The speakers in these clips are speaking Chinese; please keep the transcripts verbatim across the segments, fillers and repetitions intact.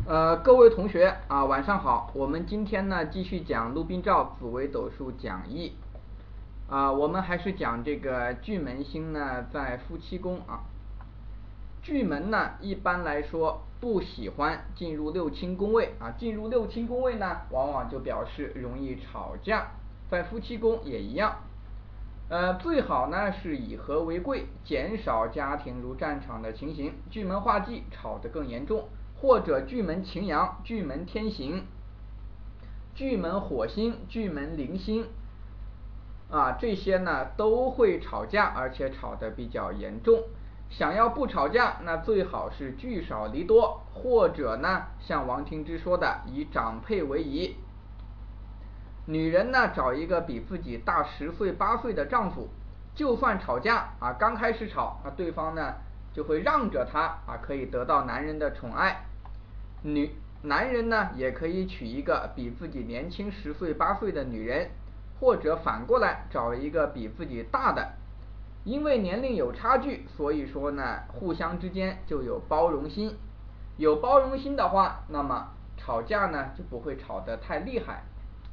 呃，各位同学啊，晚上好。我们今天呢继续讲《陆宾照紫微斗数讲义》啊，我们还是讲这个巨门星呢在夫妻宫啊。巨门呢一般来说不喜欢进入六亲宫位啊，进入六亲宫位呢，往往就表示容易吵架，在夫妻宫也一样。呃，最好呢是以和为贵，减少家庭如战场的情形。巨门化忌吵得更严重，或者巨门擎羊、巨门天刑、巨门火星、巨门铃星啊，这些呢都会吵架，而且吵得比较严重。想要不吵架，那最好是聚少离多，或者呢像王庭之说的，以长辈为宜。女人呢找一个比自己大十岁八岁的丈夫，就算吵架啊，刚开始吵啊，对方呢就会让着她啊，可以得到男人的宠爱。女男人呢也可以娶一个比自己年轻十岁八岁的女人，或者反过来找一个比自己大的。因为年龄有差距，所以说呢互相之间就有包容心。有包容心的话，那么吵架呢就不会吵得太厉害。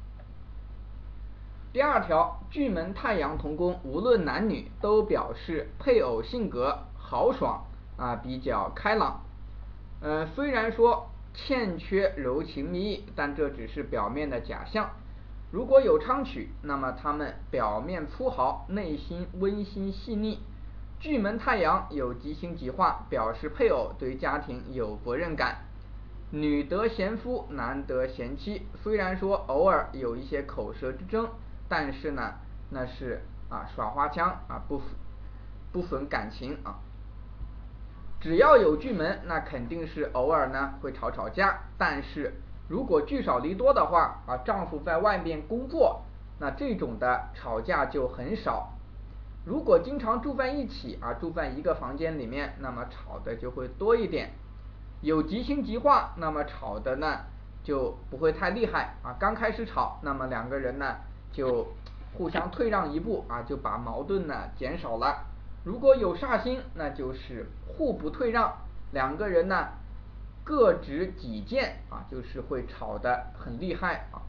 第二条，巨门太阳同宫，无论男女都表示配偶性格豪爽啊，比较开朗。呃，虽然说欠缺柔情蜜意，但这只是表面的假象。如果有昌曲，那么他们表面粗豪，内心温馨细腻。巨门太阳有吉星吉化，表示配偶对家庭有责任感。女得贤夫，男得贤妻。虽然说偶尔有一些口舌之争，但是呢，那是啊耍花枪啊，不不损感情啊。只要有巨门，那肯定是偶尔呢会吵吵架，但是如果聚少离多的话啊，丈夫在外面工作，那这种的吵架就很少。如果经常住在一起啊，住在一个房间里面，那么吵的就会多一点。有吉星吉化，那么吵的呢就不会太厉害啊。刚开始吵，那么两个人呢就互相退让一步啊，就把矛盾呢减少了。如果有煞星，那就是互不退让，两个人呢各执己见啊，就是会吵得很厉害啊。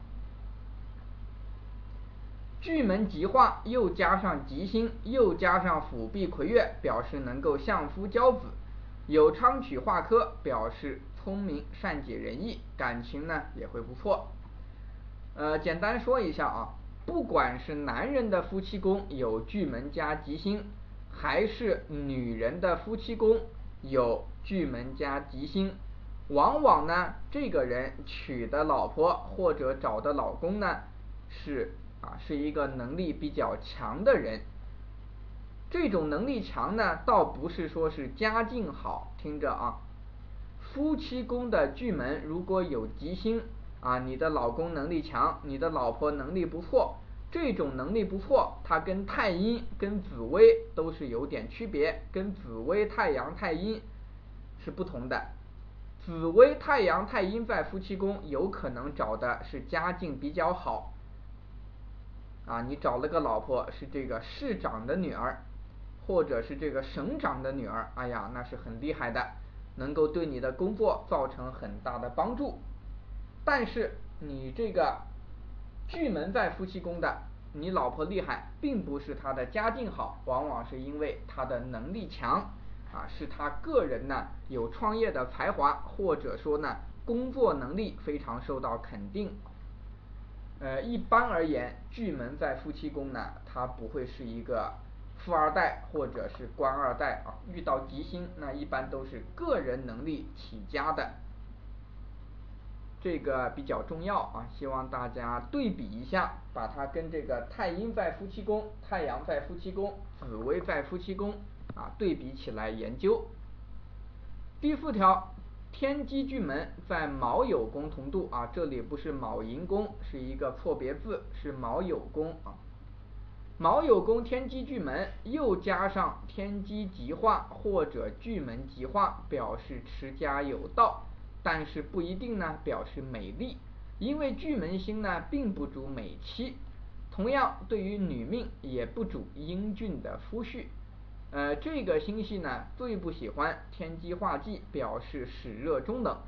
巨门吉化，又加上吉星，又加上辅弼魁月，表示能够相夫教子。有昌曲化科，表示聪明善解人意，感情呢也会不错。呃，简单说一下啊，不管是男人的夫妻宫有巨门加吉星，还是女人的夫妻宫有巨门加吉星，往往呢这个人娶的老婆或者找的老公呢是啊是一个能力比较强的人。这种能力强呢，倒不是说是家境好，听着啊，夫妻宫的巨门如果有吉星啊，你的老公能力强，你的老婆能力不错，这种能力不错，它跟太阴跟紫微都是有点区别，跟紫微太阳太阴是不同的。紫微太阳太阴在夫妻宫有可能找的是家境比较好啊，你找了个老婆是这个市长的女儿，或者是这个省长的女儿，哎呀，那是很厉害的，能够对你的工作造成很大的帮助。但是你这个巨门在夫妻宫的，你老婆厉害，并不是她的家境好，往往是因为她的能力强啊，是她个人呢有创业的才华，或者说呢工作能力非常受到肯定。呃，一般而言，巨门在夫妻宫呢，它不会是一个富二代或者是官二代啊，遇到吉星，那一般都是个人能力起家的，这个比较重要啊，希望大家对比一下，把它跟这个太阴在夫妻宫、太阳在夫妻宫、紫微在夫妻宫啊对比起来研究。第四条，天机巨门在卯酉宫同度啊，这里不是卯寅宫，是一个错别字，是卯酉宫啊。卯酉宫天机巨门，又加上天机吉化或者巨门吉化，表示持家有道，但是不一定呢表示美丽，因为巨门星呢并不主美妻，同样对于女命也不主英俊的夫婿。呃，这个星系呢最不喜欢天机化忌，表示使热中冷，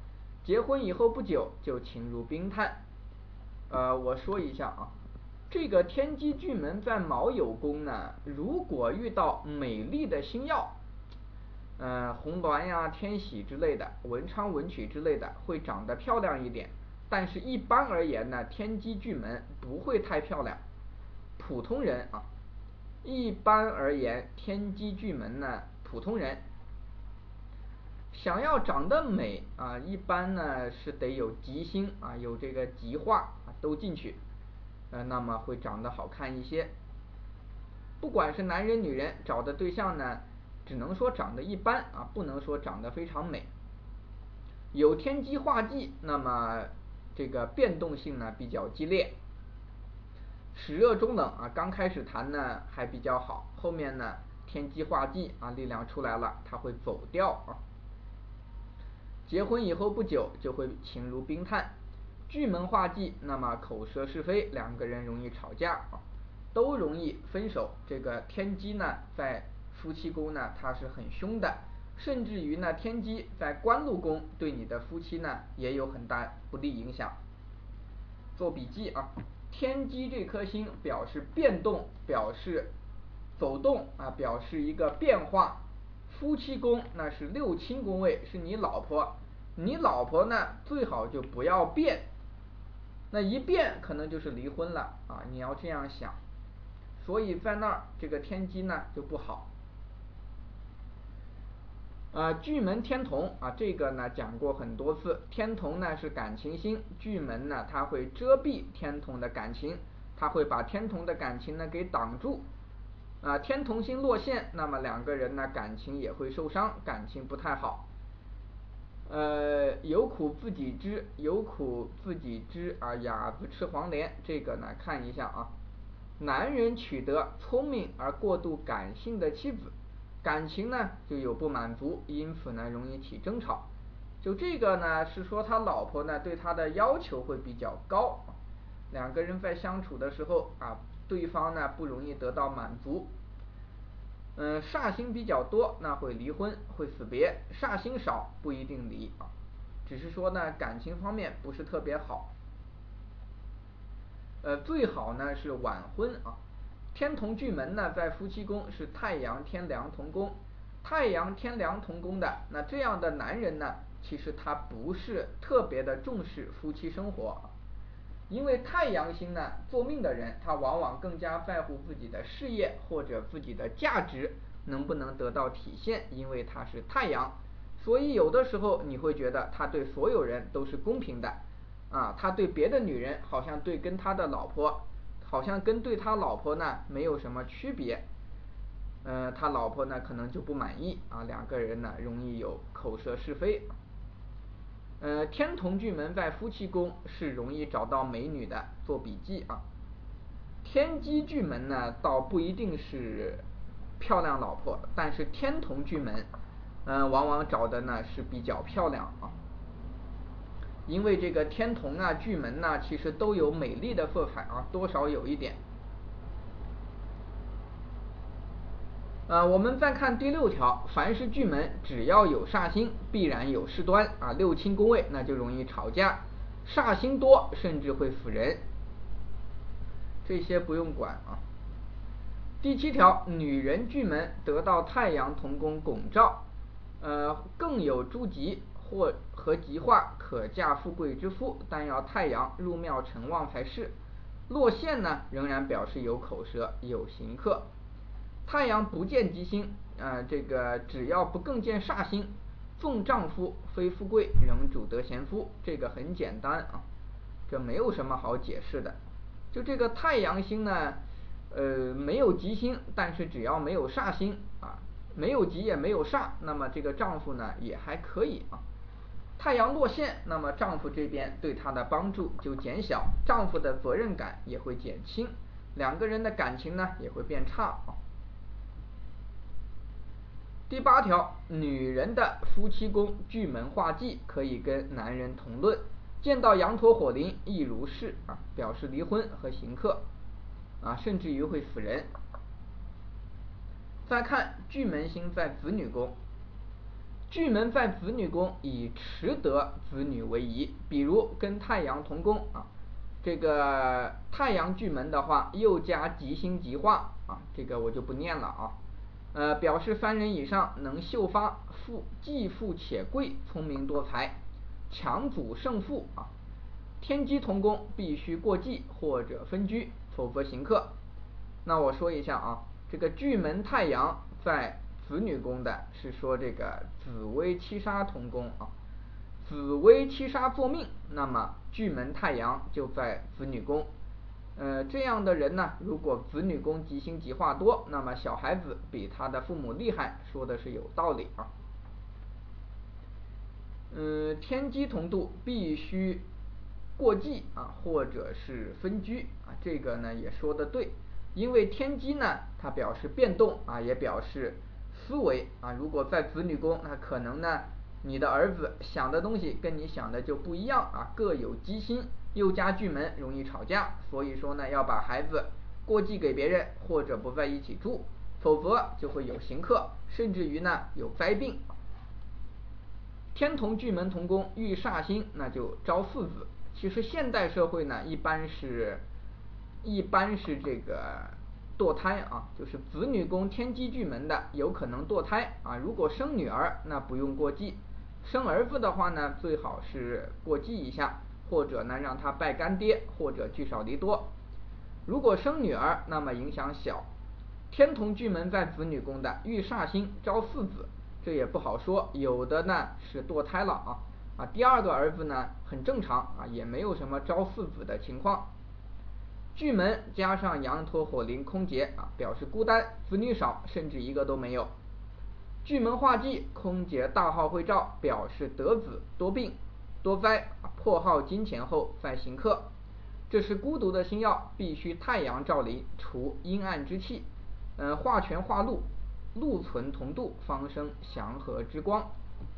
结婚以后不久就情如冰炭。呃，我说一下啊，这个天机巨门在卯酉宫呢，如果遇到美丽的星耀，呃，红鸾呀、天喜之类的，文昌文曲之类的，会长得漂亮一点。但是一般而言呢，天机巨门不会太漂亮。普通人啊，一般而言，天机巨门呢，普通人想要长得美啊，一般呢是得有吉星啊，有这个吉化啊都进去，呃，那么会长得好看一些。不管是男人女人，找的对象呢，只能说长得一般啊，不能说长得非常美。有天机化忌，那么这个变动性呢比较激烈，时热中冷啊，刚开始谈呢还比较好，后面呢天机化忌啊，力量出来了，它会走掉啊。结婚以后不久就会情如冰炭。巨门化忌，那么口舌是非，两个人容易吵架啊，都容易分手。这个天机呢在夫妻宫呢它是很凶的，甚至于呢天机在官禄宫对你的夫妻呢也有很大不利影响。做笔记啊，天机这颗星表示变动，表示走动啊，表示一个变化。夫妻宫那是六亲宫位，是你老婆，你老婆呢最好就不要变，那一变可能就是离婚了啊，你要这样想。所以在那儿这个天机呢就不好。呃，巨门天同啊，这个呢讲过很多次。天同呢是感情星，巨门呢它会遮蔽天同的感情，它会把天同的感情呢给挡住。啊，天同星落陷，那么两个人呢感情也会受伤，感情不太好。呃，有苦自己知，有苦自己知啊，哑子吃黄连。这个呢看一下啊，男人取得聪明而过度感性的妻子，感情呢就有不满足，因此呢容易起争吵。就这个呢是说他老婆呢对他的要求会比较高，两个人在相处的时候啊，对方呢不容易得到满足。嗯，煞星比较多，那会离婚，会死别；煞星少不一定离啊，只是说呢感情方面不是特别好。呃，最好呢是晚婚啊。天同巨门呢在夫妻宫是太阳天梁同宫，太阳天梁同宫的，那这样的男人呢，其实他不是特别的重视夫妻生活。因为太阳星呢，做命的人他往往更加在乎自己的事业或者自己的价值能不能得到体现，因为他是太阳，所以有的时候你会觉得他对所有人都是公平的啊，他对别的女人好像对跟他的老婆，好像跟对他老婆呢没有什么区别，呃，他老婆呢可能就不满意啊，两个人呢容易有口舌是非。呃，天同巨门在夫妻宫是容易找到美女的，做笔记啊。天机巨门呢，倒不一定是漂亮老婆，但是天同巨门，呃，往往找的呢是比较漂亮啊。因为这个天同啊、巨门呐、啊，其实都有美丽的色彩啊，多少有一点。呃，我们再看第六条，凡是巨门只要有煞星，必然有事端啊，六亲宫位那就容易吵架，煞星多甚至会死人，这些不用管啊。第七条，女人巨门得到太阳同宫拱照，呃，更有诸吉或和吉化，可嫁富贵之夫，但要太阳入庙成旺才是。落陷呢，仍然表示有口舌，有刑克。太阳不见吉星，呃，这个只要不更见煞星，纵丈夫非富贵，仍主得贤夫，这个很简单啊，这没有什么好解释的。就这个太阳星呢，呃，没有吉星，但是只要没有煞星啊，没有吉也没有煞，那么这个丈夫呢也还可以啊。太阳落陷，那么丈夫这边对她的帮助就减小，丈夫的责任感也会减轻，两个人的感情呢也会变差啊。第八条，女人的夫妻宫巨门化忌，可以跟男人同论，见到羊驼火灵亦如是啊，表示离婚和刑克啊，甚至于会死人。再看巨门星在子女宫， 巨门在子女宫以持得子女为宜，比如跟太阳同宫啊，这个太阳巨门的话，又加吉星吉化啊，这个我就不念了啊。呃，表示三人以上能秀发，富既富且贵，聪明多才，强阻胜负啊。天机同宫必须过继或者分居，否则刑克。那我说一下啊，这个巨门太阳在子女宫的是说这个紫微七杀同宫啊，紫微七杀坐命，那么巨门太阳就在子女宫。呃，这样的人呢，如果子女宫吉星吉化多，那么小孩子比他的父母厉害，说的是有道理啊。嗯，天机同度必须过继啊，或者是分居啊，这个呢也说的对，因为天机呢，它表示变动啊，也表示思维啊。如果在子女宫，那可能呢，你的儿子想的东西跟你想的就不一样啊，各有机心，又加巨门，容易吵架。所以说呢，要把孩子过继给别人，或者不在一起住，否则就会有刑克，甚至于呢有灾病。天同巨门同宫遇煞星，那就招四子。其实现代社会呢，一般是，一般是这个堕胎啊，就是子女宫天机巨门的有可能堕胎啊。如果生女儿，那不用过继；生儿子的话呢，最好是过继一下，或者呢让他拜干爹，或者聚少离多。如果生女儿，那么影响小。天同巨门在子女宫的遇煞星招四子，这也不好说，有的呢是堕胎了啊啊，第二个儿子呢很正常啊，也没有什么招四子的情况。巨门加上羊驼火灵空劫啊，表示孤单，子女少，甚至一个都没有。巨门化忌空劫大号会照，表示得子多病多灾，破耗金钱后再行克。这是孤独的星耀，必须太阳照临，除阴暗之气。呃，化权化禄，禄存同度，方生祥和之光。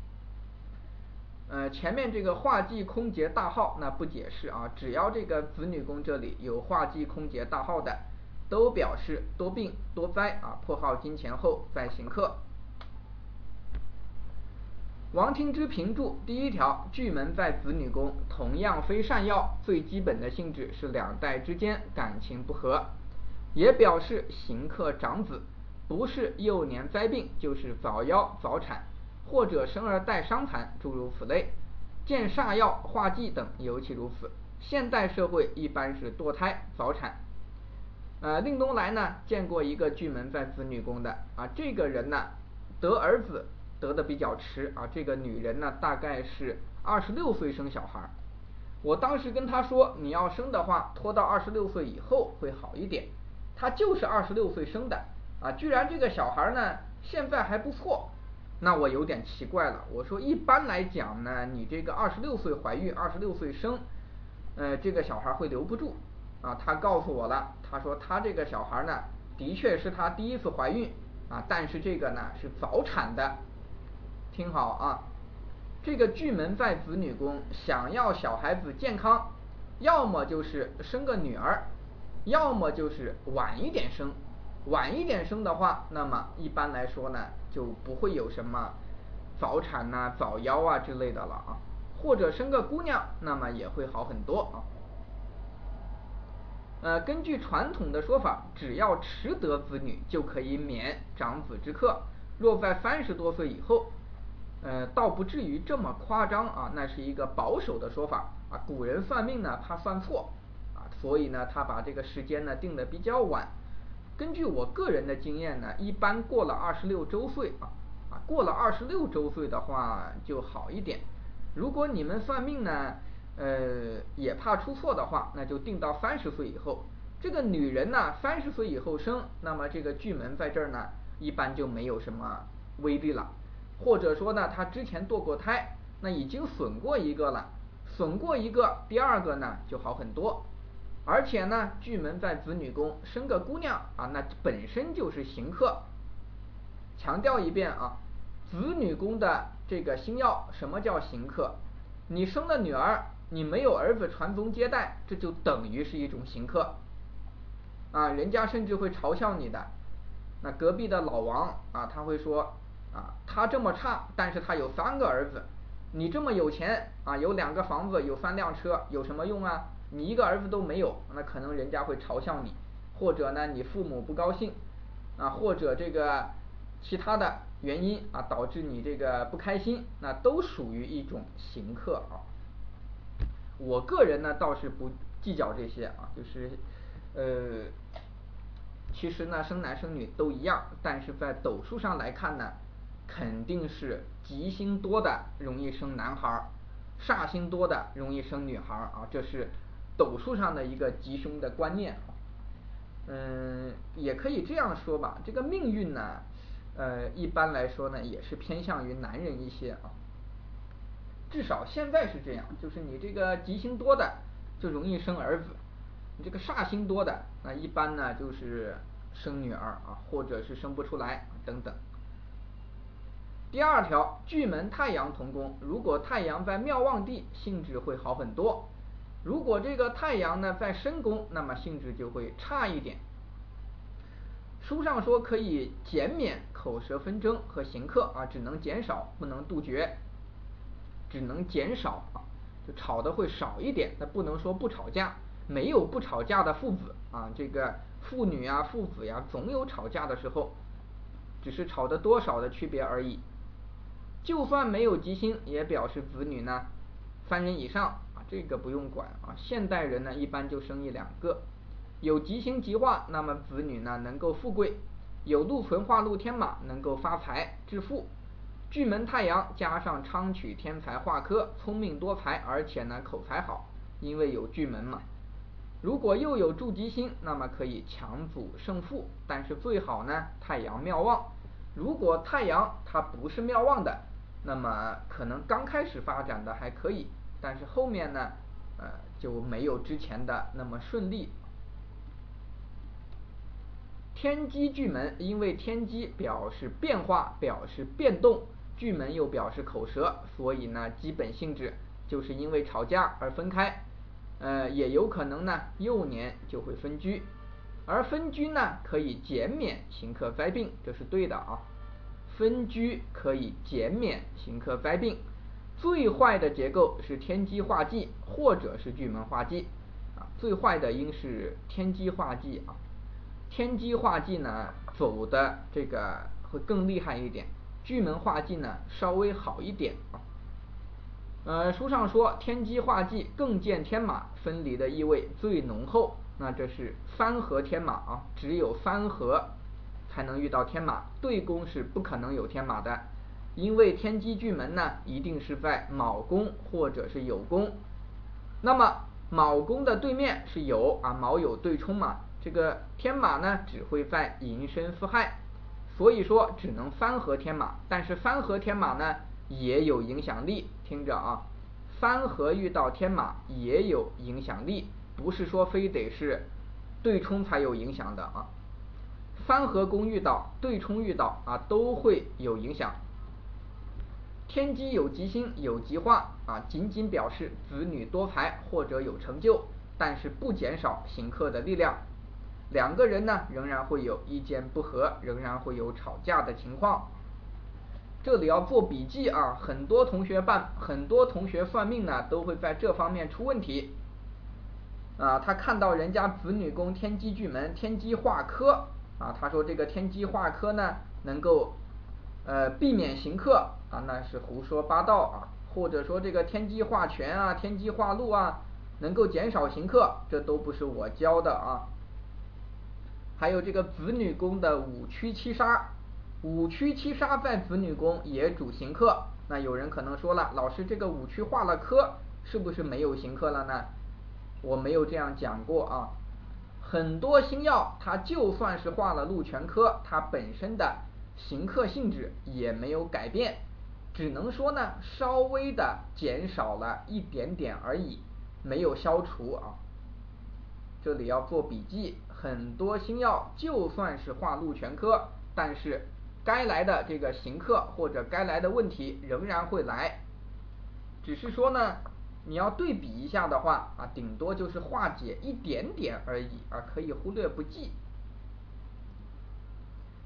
呃，前面这个化忌空劫大号那不解释啊，只要这个子女宫这里有化忌空劫大号的，都表示多病多灾啊，破耗金钱后再行克。王听之评注第一条，巨门在子女宫，同样非善曜，最基本的性质是两代之间感情不和，也表示行克长子，不是幼年灾病，就是早夭早产，或者生儿带伤残，诸如此类。见煞曜、化忌等尤其如此。现代社会一般是堕胎早产。呃，令东来呢见过一个巨门在子女宫的啊，这个人呢得儿子得的比较迟啊，这个女人呢大概是二十六岁生小孩。我当时跟他说，你要生的话，拖到二十六岁以后会好一点。他就是二十六岁生的啊，居然这个小孩呢现在还不错，那我有点奇怪了。我说一般来讲呢，你这个二十六岁怀孕，二十六岁生，呃，这个小孩会留不住啊。他告诉我了，他说他这个小孩呢，的确是他第一次怀孕啊，但是这个呢是早产的。听好啊，这个巨门在子女宫，想要小孩子健康，要么就是生个女儿，要么就是晚一点生。晚一点生的话，那么一般来说呢，就不会有什么早产呐、啊、早夭啊之类的了啊。或者生个姑娘，那么也会好很多啊。呃，根据传统的说法，只要持得子女就可以免长子之克。若在三十多岁以后，呃，倒不至于这么夸张啊，那是一个保守的说法啊。古人算命呢，怕算错啊，所以呢，他把这个时间呢定得比较晚。根据我个人的经验呢，一般过了二十六周岁啊啊，过了二十六周岁的话就好一点。如果你们算命呢，呃，也怕出错的话，那就定到三十岁以后。这个女人呢，三十岁以后生，那么这个巨门在这儿呢，一般就没有什么威力了。或者说呢，她之前堕过胎，那已经损过一个了，损过一个，第二个呢就好很多。而且呢，巨门在子女宫，生个姑娘啊，那本身就是刑克。强调一遍啊，子女宫的这个星耀，什么叫刑克？你生了女儿，你没有儿子传宗接代，这就等于是一种刑克啊，人家甚至会嘲笑你的。那隔壁的老王啊，他会说啊，他这么差，但是他有三个儿子，你这么有钱啊，有两个房子，有三辆车，有什么用啊？你一个儿子都没有，那可能人家会嘲笑你，或者呢你父母不高兴啊，或者这个其他的原因啊导致你这个不开心，那都属于一种刑克啊。我个人呢倒是不计较这些啊，就是呃其实呢生男生女都一样，但是在斗数上来看呢，肯定是吉星多的容易生男孩，煞星多的容易生女孩啊，这是斗数上的一个吉凶的观念啊。嗯，也可以这样说吧，这个命运呢，呃，一般来说呢，也是偏向于男人一些啊。至少现在是这样，就是你这个吉星多的就容易生儿子，你这个煞星多的那一般呢就是生女儿啊，或者是生不出来等等。第二条，巨门太阳同宫，如果太阳在庙旺地，性质会好很多；如果这个太阳呢在申宫，那么性质就会差一点。书上说可以减免口舌纷争和刑克啊，只能减少，不能杜绝，只能减少啊，就吵的会少一点，但不能说不吵架。没有不吵架的父子啊，这个父女啊、父子呀、啊，总有吵架的时候，只是吵的多少的区别而已。就算没有吉星，也表示子女呢三人以上啊，这个不用管啊。现代人呢一般就生一两个。有吉星吉化，那么子女呢能够富贵；有禄存化禄天马，能够发财致富。巨门太阳加上昌曲天才化科，聪明多才，而且呢口才好，因为有巨门嘛。如果又有助吉星，那么可以强组胜负，但是最好呢太阳庙旺。如果太阳它不是庙旺的，那么可能刚开始发展的还可以，但是后面呢呃就没有之前的那么顺利。天机巨门，因为天机表示变化，表示变动，巨门又表示口舌，所以呢基本性质就是因为吵架而分开，呃也有可能呢幼年就会分居，而分居呢可以减免刑克灾病，这是对的啊。分居可以减免刑克灾病，最坏的结构是天机化忌或者是巨门化忌啊，最坏的应是天机化忌啊。天机化忌呢走的这个会更厉害一点，巨门化忌呢稍微好一点啊。呃，书上说天机化忌更见天马，分离的意味最浓厚，那这是三合天马啊，只有三合才能遇到天马，对宫是不可能有天马的，因为天机巨门呢一定是在卯宫或者是酉宫，那么卯宫的对面是酉啊，卯酉对冲嘛，这个天马呢只会在寅申巳亥，所以说只能三合天马，但是三合天马呢也有影响力，听着啊，三合遇到天马也有影响力，不是说非得是对冲才有影响的啊，三合宫遇到对冲遇到啊都会有影响。天机有吉星有吉化啊，仅仅表示子女多才或者有成就，但是不减少刑克的力量。两个人呢仍然会有意见不合，仍然会有吵架的情况。这里要做笔记啊，很多同学办很多同学算命呢都会在这方面出问题啊。他看到人家子女宫天机巨门天机化科啊，他说这个天机化科呢能够呃避免刑克啊，那是胡说八道啊。或者说这个天机化权啊天机化禄啊能够减少刑克，这都不是我教的啊。还有这个子女宫的五曲七杀，五曲七杀在子女宫也主刑克，那有人可能说了，老师这个五曲化了科是不是没有刑克了呢？我没有这样讲过啊。很多星曜它就算是化了禄全科，它本身的刑克性质也没有改变，只能说呢稍微的减少了一点点而已，没有消除啊。这里要做笔记，很多星曜就算是化禄全科，但是该来的这个刑克或者该来的问题仍然会来，只是说呢你要对比一下的话啊，顶多就是化解一点点而已啊，可以忽略不计。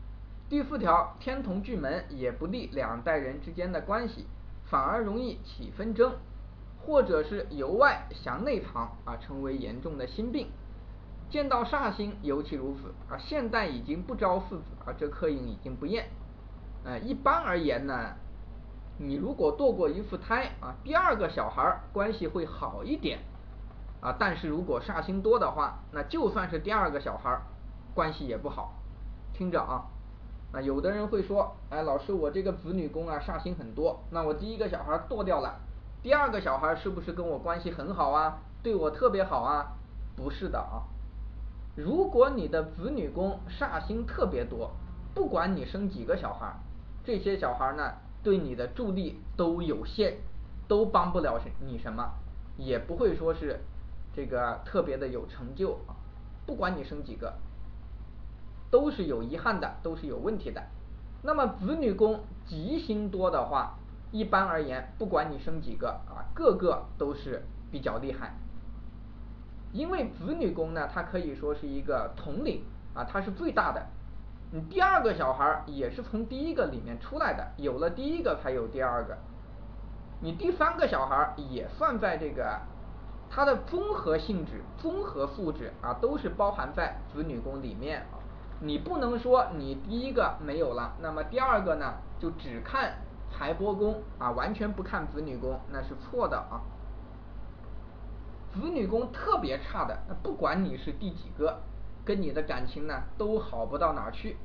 第四条，天同巨门也不利两代人之间的关系，反而容易起纷争，或者是由外向内藏啊，成为严重的心病。见到煞星尤其如此啊，现代已经不招四子啊，这刻印已经不验。呃，一般而言呢，你如果堕过一次胎啊，第二个小孩关系会好一点啊，但是如果煞星多的话，那就算是第二个小孩关系也不好。听着啊，啊，有的人会说，哎，老师，我这个子女宫啊煞星很多，那我第一个小孩堕掉了，第二个小孩是不是跟我关系很好啊，对我特别好啊？不是的啊。如果你的子女宫煞星特别多，不管你生几个小孩，这些小孩呢对你的助力都有限，都帮不了你什么，也不会说是这个特别的有成就啊。不管你生几个，都是有遗憾的，都是有问题的。那么子女宫吉星多的话，一般而言，不管你生几个啊，个个都是比较厉害。因为子女宫呢，它可以说是一个统领啊，它是最大的。你第二个小孩也是从第一个里面出来的，有了第一个才有第二个。你第三个小孩也算在这个它的综合性质、综合素质啊，都是包含在子女宫里面啊。你不能说你第一个没有了，那么第二个呢就只看财帛宫啊，完全不看子女宫，那是错的啊。子女宫特别差的，不管你是第几个，跟你的感情呢都好不到哪儿去。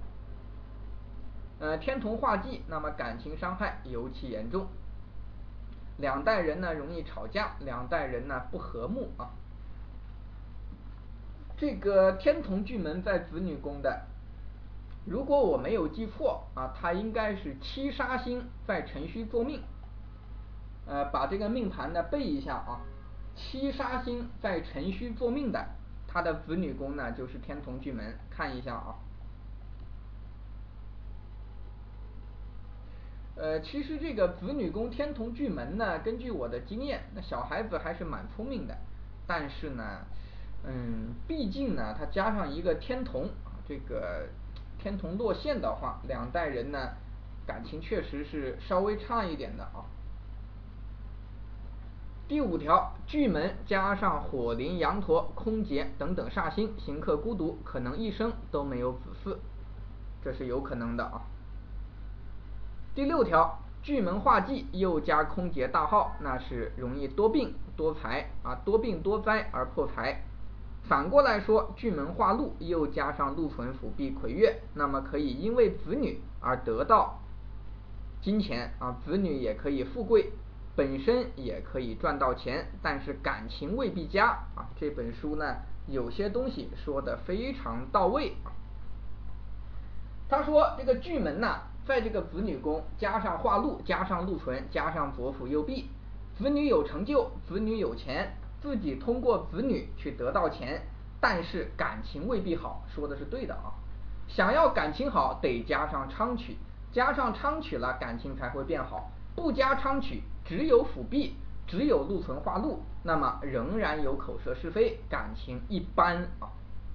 呃，天同化忌，那么感情伤害尤其严重，两代人呢容易吵架，两代人呢不和睦啊。这个天同巨门在子女宫的，如果我没有记错啊，它应该是七杀星在辰戌坐命。呃，把这个命盘呢背一下啊。七杀星在辰戌坐命的，他的子女宫呢就是天同巨门，看一下啊。呃，其实这个子女宫天同巨门呢，根据我的经验，那小孩子还是蛮聪明的，但是呢，嗯，毕竟呢，它加上一个天同啊，这个天同落陷的话，两代人呢感情确实是稍微差一点的啊。第五条，巨门加上火灵、羊驼、空劫等等煞星，行克孤独，可能一生都没有子嗣，这是有可能的啊。第六条，巨门化忌又加空劫大耗，那是容易多病多财啊，多病多灾而破财。反过来说，巨门化禄又加上禄存辅弼魁月，那么可以因为子女而得到金钱啊，子女也可以富贵，本身也可以赚到钱，但是感情未必佳啊。这本书呢，有些东西说的非常到位啊。他说这个巨门呢，在这个子女宫加上化禄，加上禄存，加上左辅右弼，子女有成就，子女有钱，自己通过子女去得到钱，但是感情未必好，说的是对的啊。想要感情好，得加上昌曲，加上昌曲了，感情才会变好。不加昌曲，只有辅弼，只有禄存化禄，那么仍然有口舌是非，感情一般啊。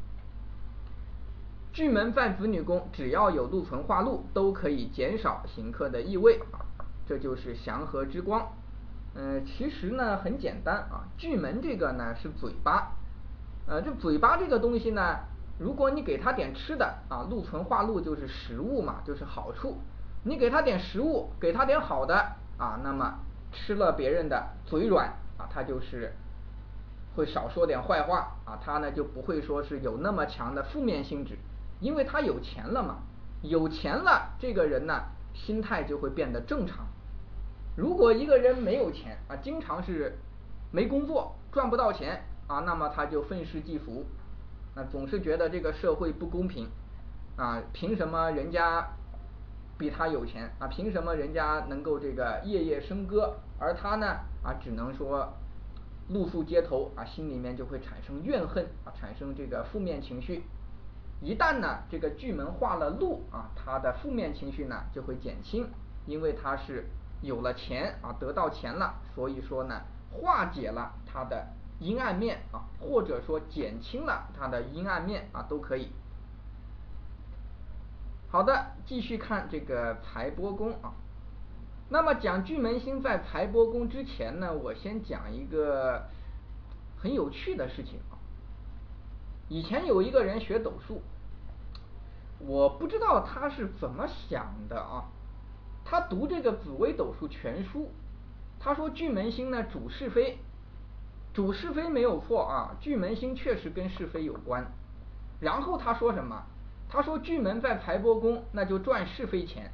巨门在子女宫，只要有禄存化禄，都可以减少刑克的意味，这就是祥和之光。呃，其实呢很简单啊，巨门这个呢是嘴巴，呃，这嘴巴这个东西呢，如果你给它点吃的啊，禄存化禄就是食物嘛，就是好处。你给它点食物，给它点好的啊，那么吃了别人的嘴软啊，它就是会少说点坏话啊，它呢就不会说是有那么强的负面性质。因为他有钱了嘛，有钱了，这个人呢心态就会变得正常。如果一个人没有钱啊，经常是没工作，赚不到钱啊，那么他就愤世嫉俗，啊，总是觉得这个社会不公平啊，凭什么人家比他有钱啊？凭什么人家能够这个夜夜笙歌，而他呢啊只能说露宿街头啊，心里面就会产生怨恨啊，产生这个负面情绪。一旦呢这个巨门化了禄啊，他的负面情绪呢就会减轻，因为他是有了钱啊，得到钱了，所以说呢化解了他的阴暗面啊，或者说减轻了他的阴暗面啊，都可以。 好的，继续看这个财帛宫啊。那么讲巨门星在财帛宫之前呢，我先讲一个很有趣的事情啊。以前有一个人学斗数，我不知道他是怎么想的啊。他读这个紫微斗数全书，他说巨门星呢主是非，主是非没有错啊，巨门星确实跟是非有关。然后他说什么？他说巨门在财帛宫，那就赚是非钱。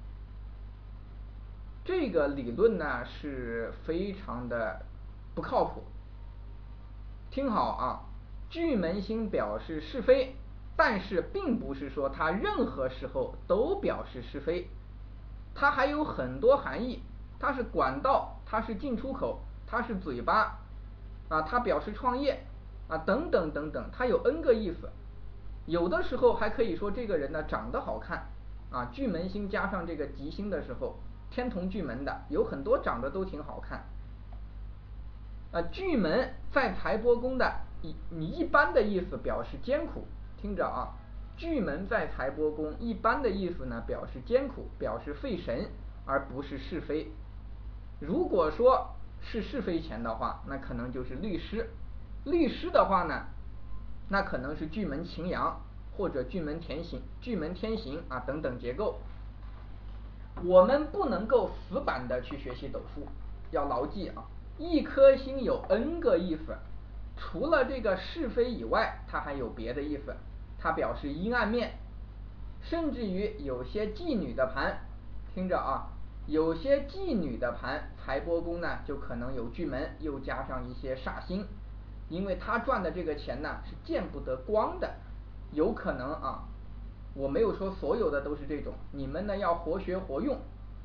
这个理论呢是非常的不靠谱。听好啊，巨门星表示是非，但是并不是说它任何时候都表示是非，它还有很多含义。它是管道，它是进出口，它是嘴巴啊，它表示创业啊，等等等等，它有 N 个意思。有的时候还可以说这个人呢长得好看啊，巨门星加上这个吉星的时候，天同巨门的有很多长得都挺好看。呃，巨门在财帛宫的，你一般的意思表示艰苦，听着啊，巨门在财帛宫一般的意思呢表示艰苦，表示费神，而不是是非。如果说是是非钱的话，那可能就是律师。律师的话呢，那可能是巨门擎羊或者巨门天行、巨门天行啊等等结构。我们不能够死板的去学习斗数，要牢记啊，一颗星有 N 个意思，除了这个是非以外，它还有别的意思，它表示阴暗面。甚至于有些妓女的盘，听着啊，有些妓女的盘财帛宫呢就可能有巨门，又加上一些煞星，因为他赚的这个钱呢是见不得光的，有可能啊，我没有说所有的都是这种，你们呢要活学活用。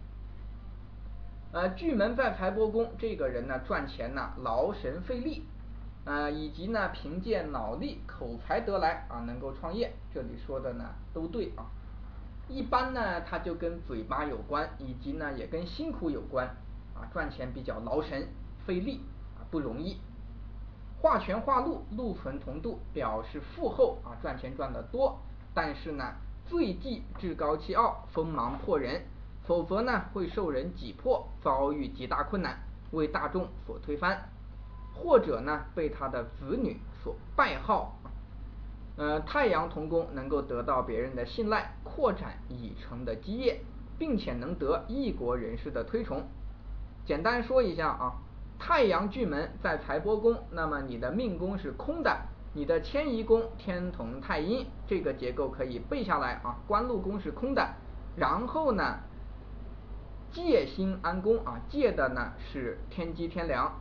呃，巨门在财帛宫，这个人呢赚钱呢劳神费力，呃，以及呢凭借脑力口才得来啊，能够创业。这里说的呢都对啊。一般呢他就跟嘴巴有关，以及呢也跟辛苦有关啊，赚钱比较劳神费力啊，不容易。化权化禄，禄存同度，表示富厚啊，赚钱赚得多，但是呢最忌趾高气傲，锋芒迫人，否则呢会受人挤迫，遭遇极大困难，为大众所推翻，或者呢被他的子女所败耗。呃，太阳同宫能够得到别人的信赖，扩展已成的基业，并且能得异国人士的推崇。简单说一下啊，太阳巨门在财帛宫，那么你的命宫是空的，你的迁移宫天同太阴，这个结构可以背下来啊。官禄宫是空的，然后呢借星安宫啊，借的呢是天机天梁，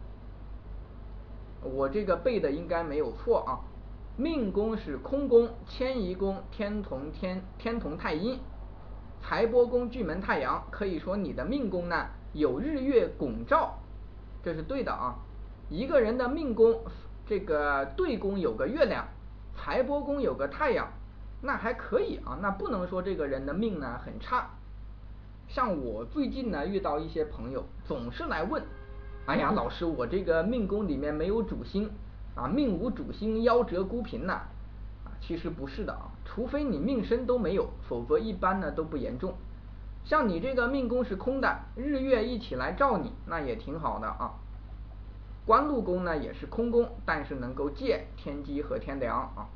我这个背的应该没有错啊。命宫是空宫，迁移宫天同天天同太阴，财帛宫巨门太阳，可以说你的命宫呢有日月拱照，这是对的啊。一个人的命宫这个对宫有个月亮，财帛宫有个太阳，那还可以啊，那不能说这个人的命呢很差。像我最近呢遇到一些朋友总是来问，哎呀老师，我这个命宫里面没有主星啊，命无主星，夭折孤贫呐、啊。其实不是的啊，除非你命身都没有，否则一般呢都不严重。像你这个命宫是空的，日月一起来照你，那也挺好的啊。官禄宫呢也是空宫，但是能够借天机和天梁啊，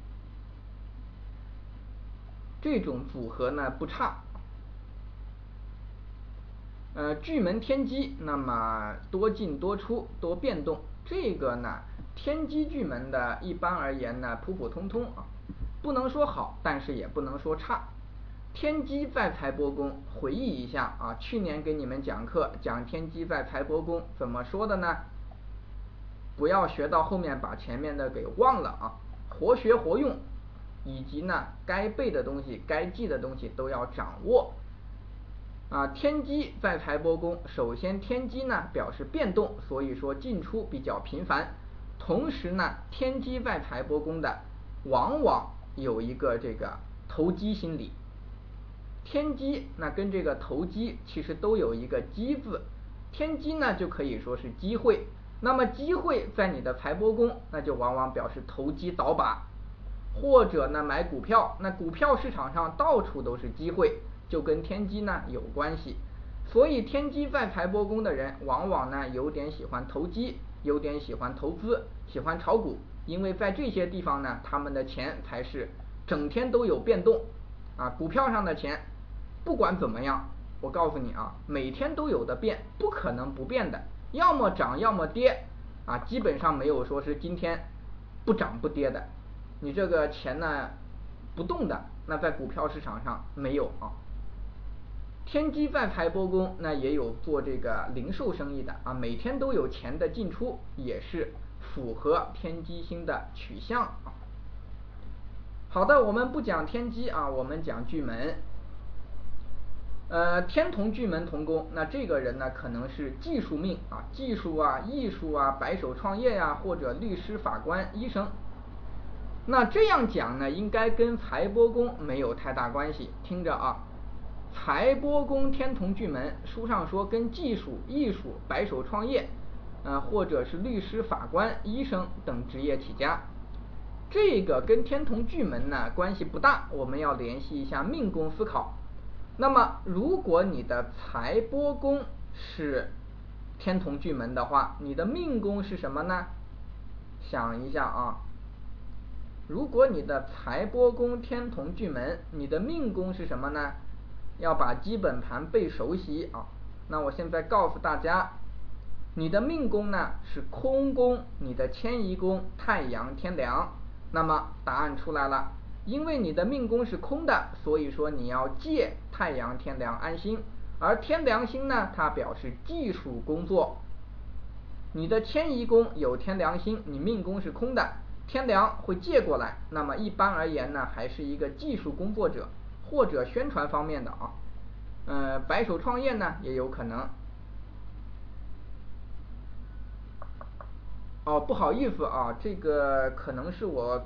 这种组合呢不差。呃，巨门天机，那么多进多出，多变动。这个呢，天机巨门的，一般而言呢，普普通通啊，不能说好，但是也不能说差。天机在财帛宫，回忆一下啊，去年给你们讲课讲天机在财帛宫怎么说的呢？不要学到后面把前面的给忘了啊，活学活用，以及呢，该背的东西、该记的东西都要掌握。啊，天机在财帛宫，首先天机呢表示变动，所以说进出比较频繁。同时呢，天机在财帛宫的，往往有一个这个投机心理。天机那跟这个投机其实都有一个机字，天机呢就可以说是机会，那么机会在你的财帛宫，那就往往表示投机倒把。 或者呢买股票，那股票市场上到处都是机会，就跟天机呢有关系。所以天机在财帛宫的人，往往呢有点喜欢投机，有点喜欢投资，喜欢炒股，因为在这些地方呢，他们的钱才是整天都有变动啊。股票上的钱，不管怎么样，我告诉你啊，每天都有的变，不可能不变的，要么涨要么跌啊，基本上没有说是今天不涨不跌的。你这个钱呢不动的，那在股票市场上没有啊。天机在财帛宫，那也有做这个零售生意的啊，每天都有钱的进出，也是符合天机星的取向啊。好的，我们不讲天机啊，我们讲巨门。呃，天同巨门同宫，那这个人呢，可能是技术命啊，技术啊、艺术啊、白手创业呀、啊，或者律师、法官、医生。那这样讲呢，应该跟财帛宫没有太大关系。听着啊，财帛宫天同巨门，书上说跟技术、艺术、白手创业，呃，或者是律师、法官、医生等职业起家。这个跟天同巨门呢关系不大，我们要联系一下命宫思考。那么如果你的财帛宫是天同巨门的话，你的命宫是什么呢？想一下啊，如果你的财帛宫天同巨门，你的命宫是什么呢？要把基本盘背熟悉啊。那我现在告诉大家，你的命宫呢是空宫，你的迁移宫太阳天梁。那么答案出来了，因为你的命宫是空的，所以说你要借太阳天梁安心。而天梁星呢，它表示技术工作。你的迁移宫有天梁星，你命宫是空的，天梁会借过来，那么一般而言呢，还是一个技术工作者或者宣传方面的啊，呃，白手创业呢也有可能。哦，不好意思啊，这个可能是我，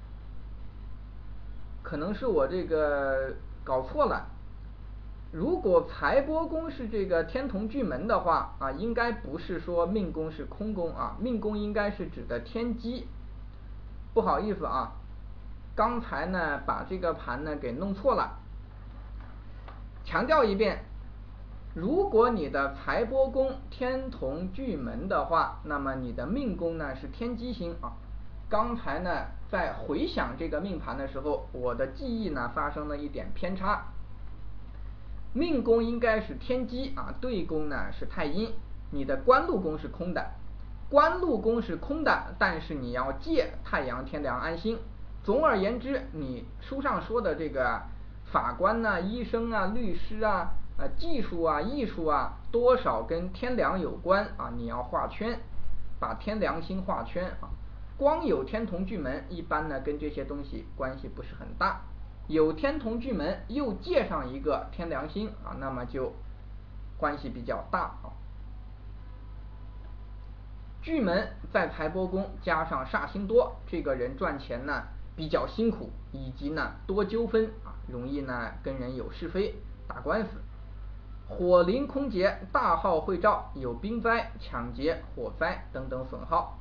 可能是我这个搞错了。如果财帛宫是这个天同巨门的话啊，应该不是说命宫是空宫啊，命宫应该是指的天机。不好意思啊，刚才呢把这个盘呢给弄错了。强调一遍，如果你的财帛宫天同巨门的话，那么你的命宫呢是天机星啊。刚才呢在回想这个命盘的时候，我的记忆呢发生了一点偏差。命宫应该是天机啊，对宫呢是太阴，你的官禄宫是空的。官禄宫是空的，但是你要借太阳天梁安心。总而言之，你书上说的这个法官啊、医生啊、律师啊、呃技术啊、艺术啊，多少跟天梁有关啊，你要画圈，把天梁星画圈啊。光有天同巨门，一般呢跟这些东西关系不是很大。有天同巨门又借上一个天梁星啊，那么就关系比较大啊。巨门在财帛宫加上煞星多，这个人赚钱呢比较辛苦，以及呢多纠纷啊，容易呢跟人有是非、打官司。火临空劫，大号会照，有兵灾、抢劫、火灾等等损耗。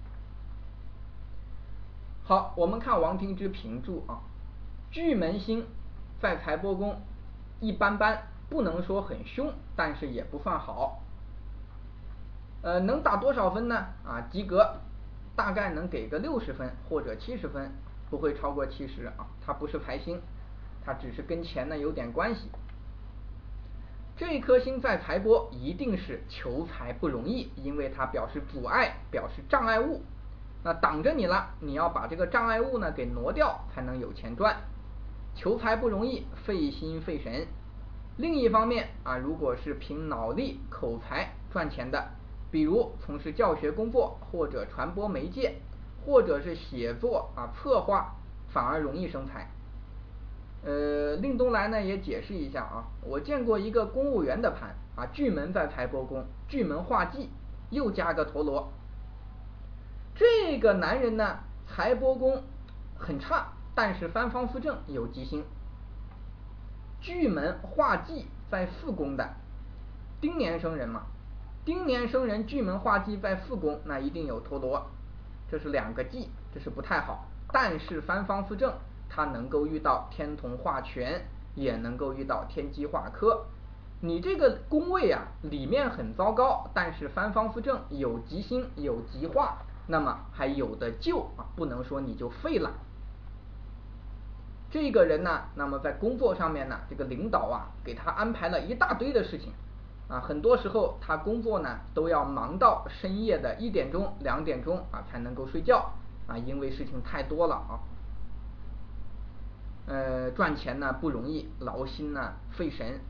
好，我们看王庭之评注啊，巨门星在财帛宫一般般，不能说很凶，但是也不算好。呃，能打多少分呢？啊，及格，大概能给个六十分或者七十分，不会超过七十啊。它不是财星，它只是跟钱呢有点关系。这颗星在财帛一定是求财不容易，因为它表示阻碍，表示障碍物。那挡着你了，你要把这个障碍物呢给挪掉，才能有钱赚。求财不容易，费心费神。另一方面啊，如果是凭脑力、口才赚钱的，比如从事教学工作或者传播媒介，或者是写作啊、策划，反而容易生财。呃，令东来呢也解释一下啊，我见过一个公务员的盘啊，巨门在财帛宫，巨门化忌，又加个陀螺。这个男人呢，财帛宫很差，但是三方四正有吉星。巨门化忌在四宫的，丁年生人嘛，丁年生人巨门化忌在四宫，那一定有陀螺，这是两个忌，这是不太好但是三方四正，它能够遇到天同化权，也能够遇到天机化科。你这个宫位啊，里面很糟糕，但是三方四正，有吉星有吉化，那么还有的救啊，不能说你就废了。这个人呢，那么在工作上面呢，这个领导啊，给他安排了一大堆的事情啊，很多时候他工作呢都要忙到深夜的一点钟、两点钟啊才能够睡觉啊，因为事情太多了啊。呃，赚钱呢不容易，劳心呢费神。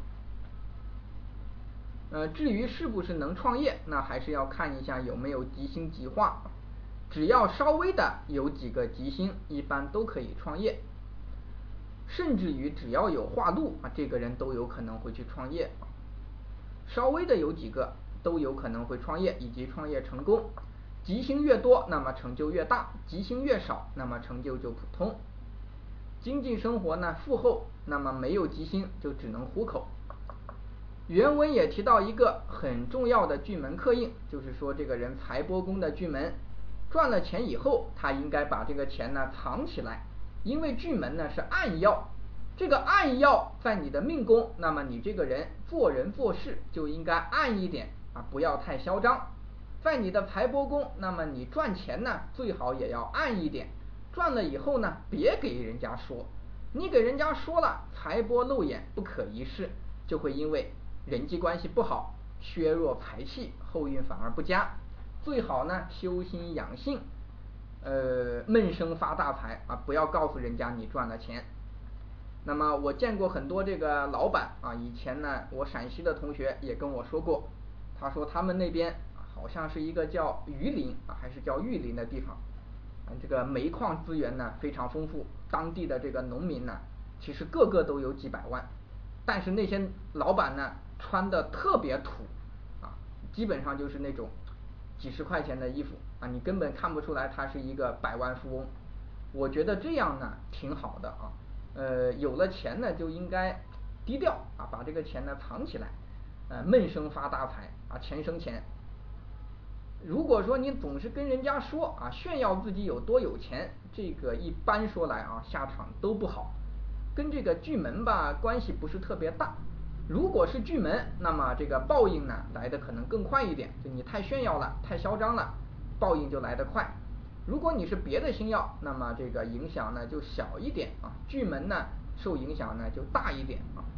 呃，至于是不是能创业，那还是要看一下有没有吉星吉化。只要稍微的有几个吉星，一般都可以创业。甚至于只要有化禄啊，这个人都有可能会去创业。稍微的有几个都有可能会创业，以及创业成功。吉星越多，那么成就越大；吉星越少，那么成就就普通。经济生活呢富厚，那么没有吉星就只能糊口。原文也提到一个很重要的巨门克印，就是说这个人财帛宫的巨门赚了钱以后，他应该把这个钱呢藏起来，因为巨门呢是暗曜，这个暗曜在你的命宫，那么你这个人做人做事就应该暗一点啊，不要太嚣张。在你的财帛宫，那么你赚钱呢最好也要暗一点，赚了以后呢别给人家说，你给人家说了，财帛露眼不可一世，就会因为人际关系不好，削弱财气，后运反而不佳。最好呢修心养性，呃，闷声发大财啊，不要告诉人家你赚了钱。那么我见过很多这个老板啊，以前呢我陕西的同学也跟我说过，他说他们那边好像是一个叫榆林啊，还是叫玉林的地方，啊，这个煤矿资源呢非常丰富，当地的这个农民呢，其实个个都有几百万，但是那些老板呢穿的特别土啊，基本上就是那种几十块钱的衣服啊，你根本看不出来他是一个百万富翁。我觉得这样呢挺好的啊，呃，有了钱呢就应该低调啊，把这个钱呢藏起来，呃，闷声发大财啊，钱生钱。如果说你总是跟人家说啊，炫耀自己有多有钱，这个一般说来啊，下场都不好，跟这个巨门吧关系不是特别大。如果是巨门，那么这个报应呢来的可能更快一点，就你太炫耀了，太嚣张了，报应就来得快。如果你是别的星曜，那么这个影响呢就小一点啊，巨门呢受影响呢就大一点啊。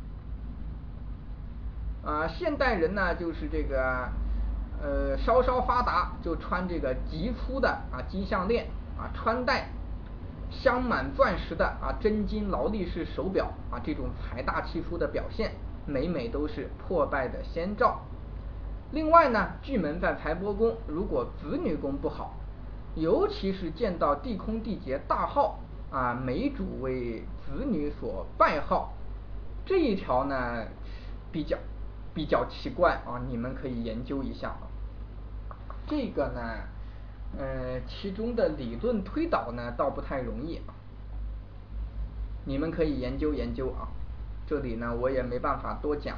啊，现代人呢就是这个呃稍稍发达就穿这个极粗的啊金项链啊，穿戴镶满钻石的啊真金劳力士手表啊，这种财大气粗的表现，每每都是破败的先兆。另外呢，巨门在财帛宫，如果子女宫不好，尤其是见到地空地劫大耗啊，每主为子女所败耗，这一条呢比较比较奇怪啊，你们可以研究一下啊。这个呢，呃，其中的理论推导呢倒不太容易啊，你们可以研究研究啊。这里呢我也没办法多讲。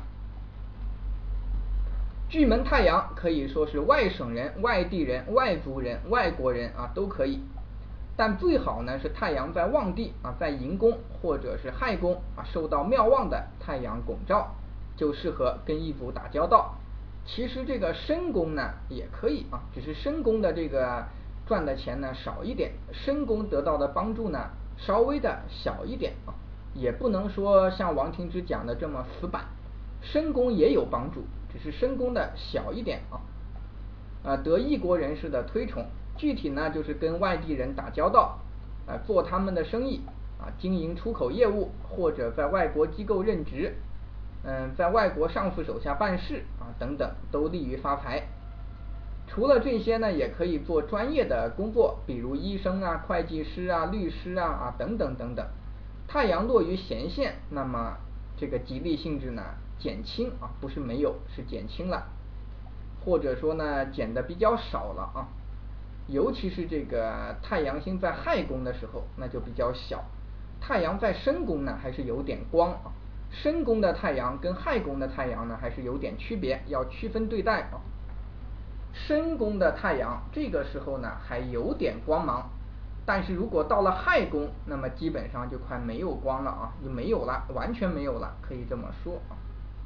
巨门太阳可以说是外省人、外地人、外族人、外国人啊都可以，但最好呢是太阳在旺地啊，在寅宫或者是亥宫啊，受到妙旺的太阳拱照，就适合跟异族打交道。其实这个申宫呢也可以啊，只是申宫的这个赚的钱呢少一点，申宫得到的帮助呢稍微的小一点啊，也不能说像王庭之讲的这么死板，申宫也有帮助，只是申宫的小一点啊。呃，得异国人士的推崇，具体呢就是跟外地人打交道，啊、呃，做他们的生意啊，经营出口业务，或者在外国机构任职，嗯、呃，在外国上司手下办事啊等等，都利于发财。除了这些呢，也可以做专业的工作，比如医生啊、会计师啊、律师啊啊等等等等。太阳落于咸县，那么这个吉利性质呢减轻啊，不是没有，是减轻了，或者说呢减的比较少了啊。尤其是这个太阳星在亥宫的时候，那就比较小。太阳在申宫呢还是有点光啊，申宫的太阳跟亥宫的太阳呢还是有点区别，要区分对待啊。申宫的太阳这个时候呢还有点光芒， 但是如果到了亥宫，那么基本上就快没有光了啊，就没有了，完全没有了，可以这么说啊。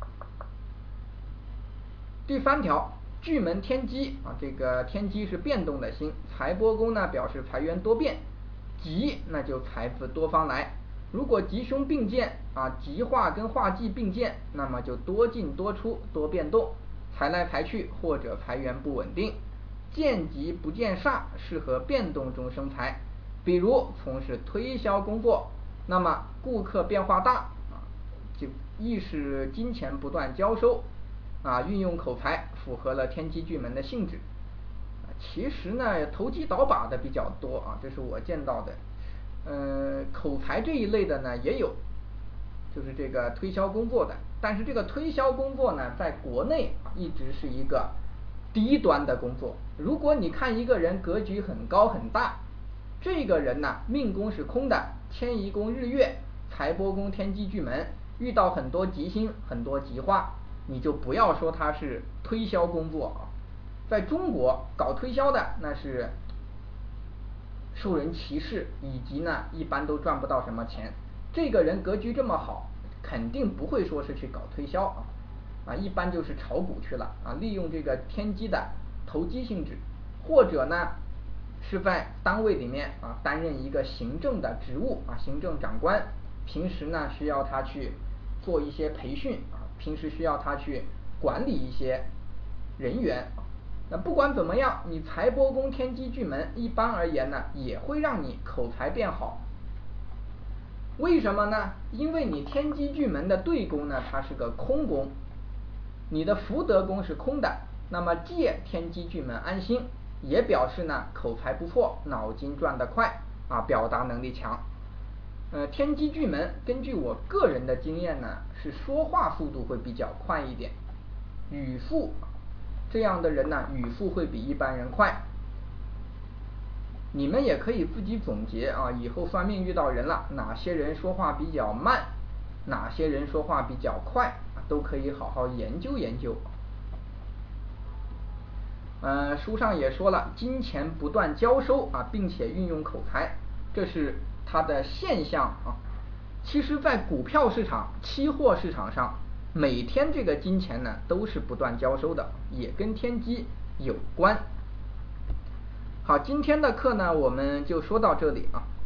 第三条，巨门天机啊，这个天机是变动的星，财帛宫呢表示财源多变，吉那就财富多方来。如果吉凶并见啊，吉化跟化忌并见，那么就多进多出，多变动，财来财去或者财源不稳定。见吉不见煞，适合变动中生财。比如从事推销工作，那么顾客变化大啊，就亦是金钱不断交收啊，运用口才符合了天机巨门的性质。其实呢，投机倒把的比较多啊，这是我见到的。呃，口才这一类的呢也有，就是这个推销工作的。但是这个推销工作呢，在国内一直是一个低端的工作。如果你看一个人格局很高很大，这个人呢命宫是空的，迁移宫日月，财帛宫天机巨门，遇到很多吉星很多吉化，你就不要说他是推销工作啊。在中国搞推销的那是受人歧视，以及呢一般都赚不到什么钱。这个人格局这么好，肯定不会说是去搞推销啊，啊一般就是炒股去了啊，利用这个天机的投机性质，或者呢是在单位里面啊担任一个行政的职务啊，行政长官，平时呢需要他去做一些培训啊，平时需要他去管理一些人员。那不管怎么样，你财帛宫天机巨门一般而言呢，也会让你口才变好。为什么呢？因为你天机巨门的对宫呢，它是个空宫，你的福德宫是空的，那么借天机巨门安心，也表示呢口才不错，脑筋转得快啊，表达能力强。呃，天机巨门根据我个人的经验呢，是说话速度会比较快一点，语速这样的人呢，语速会比一般人快。你们也可以自己总结啊，以后算命遇到人了，哪些人说话比较慢，哪些人说话比较快，都可以好好研究研究。呃，书上也说了，金钱不断交收啊，并且运用口才，这是它的现象啊。其实在股票市场、期货市场上，每天这个金钱呢都是不断交收的，也跟天机有关。好，今天的课呢我们就说到这里啊。